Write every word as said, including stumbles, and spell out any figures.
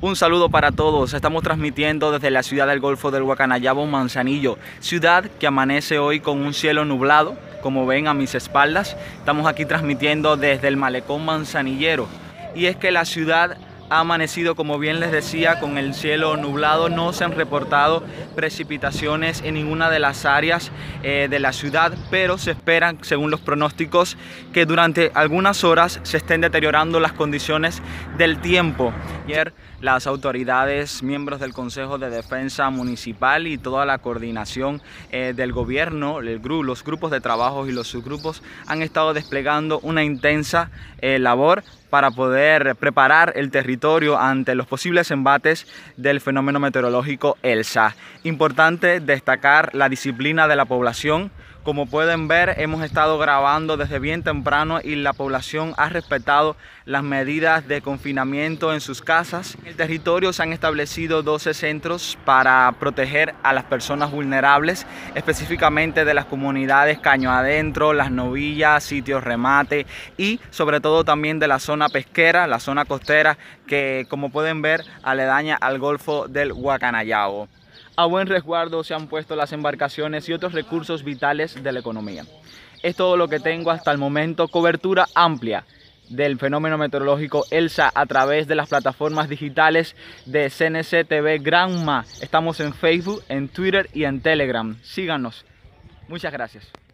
Un saludo para todos, estamos transmitiendo desde la ciudad del Golfo del Guacanayabo, Manzanillo, ciudad que amanece hoy con un cielo nublado, como ven a mis espaldas. Estamos aquí transmitiendo desde el malecón manzanillero, y es que la ciudad ha amanecido, como bien les decía, con el cielo nublado. No se han reportado precipitaciones en ninguna de las áreas eh, de la ciudad, pero se esperan, según los pronósticos, que durante algunas horas se estén deteriorando las condiciones del tiempo. Ayer las autoridades, miembros del Consejo de Defensa Municipal y toda la coordinación eh, del gobierno, el gru los grupos de trabajo y los subgrupos han estado desplegando una intensa eh, labor para poder preparar el territorio ante los posibles embates del fenómeno meteorológico Elsa. Importante destacar la disciplina de la población. Como pueden ver, hemos estado grabando desde bien temprano y la población ha respetado las medidas de confinamiento en sus casas. En el territorio se han establecido doce centros para proteger a las personas vulnerables, específicamente de las comunidades Caño Adentro, Las Novillas, Sitios Remate y sobre todo también de la zona pesquera, la zona costera, que como pueden ver aledaña al Golfo del Guacanayabo. A buen resguardo se han puesto las embarcaciones y otros recursos vitales de la economía. Es todo lo que tengo hasta el momento. Cobertura amplia del fenómeno meteorológico Elsa a través de las plataformas digitales de C N C T V Granma. Estamos en Facebook, en Twitter y en Telegram. Síganos. Muchas gracias.